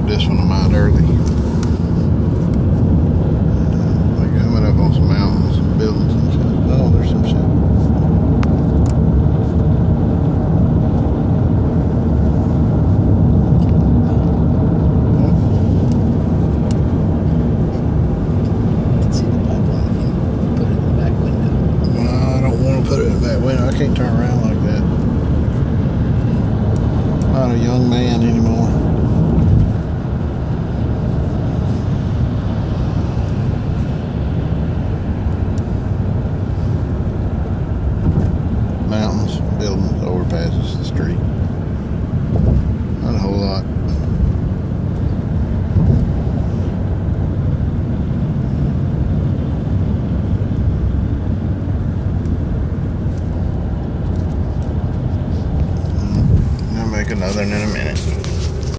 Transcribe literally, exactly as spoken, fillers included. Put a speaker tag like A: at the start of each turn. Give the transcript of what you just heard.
A: cleared this one of mine early. We're coming up on some mountains and buildings and shit. Oh, there's some shit. I can't turn around like that. I'm not a young man anymore. Mountains, buildings, overpasses, the street. Not a whole lot. Make another in a minute.